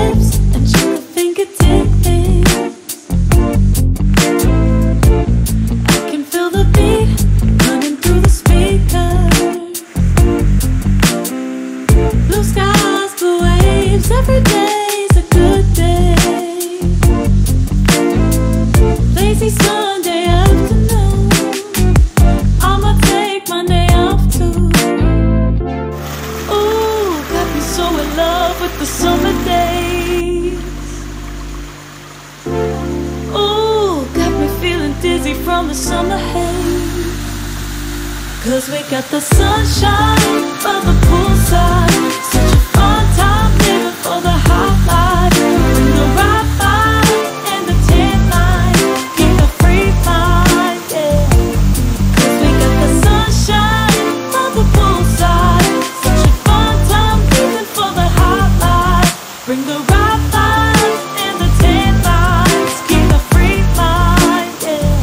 lips and check the fingertips. I can feel the beat running through the speakers. Blue skies, blue waves, every day's a good day. Lazy Sunday afternoon, I'ma take Monday off too. Ooh, got me so in love with the summer days. Ooh, got me feeling dizzy from the summer haze. 'Cause we got the sunshine by the poolside. Such a fun time living for the hot life. Bring the right vibe and the tan line. Get a free mind, yeah. 'Cause we got the sunshine by the poolside. Such a fun time living for the hot life. Bring the right vibe and the tan lines. Get a free mind, yeah.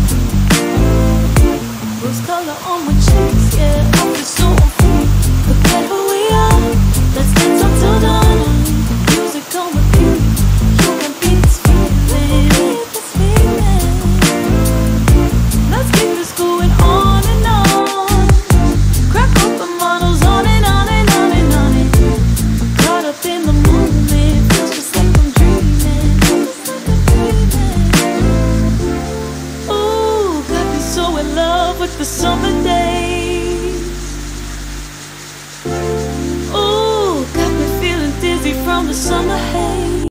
Rose color on my cheeks, yeah. I feel so on fleek. Forget who we are. Let's dance until dawn. Music on repeat. You can beat this feeling. Let's keep this going on and on. Crack open models on and on and on and on it. Caught up in the moment, feels just like I'm dreaming. Ooh, got me so in love with the summer days. Ooh, got me feeling dizzy from the summer haze.